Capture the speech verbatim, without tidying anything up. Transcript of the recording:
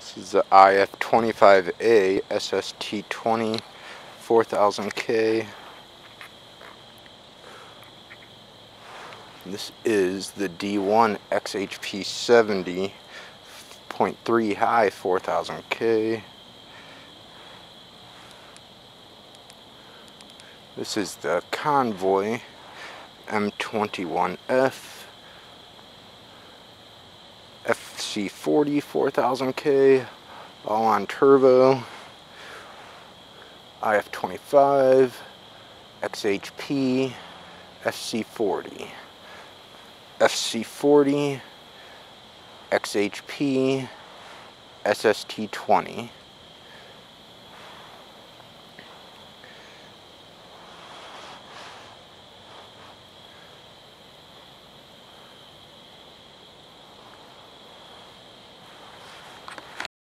This is the I F twenty-five A S S T twenty four thousand K. This is the D one X H P seventy point three H I four thousand K. This is the Convoy M twenty-one F F C forty four thousand K, all on turbo. I F twenty-five, X H P, F C forty, F C forty, X H P, S S T twenty.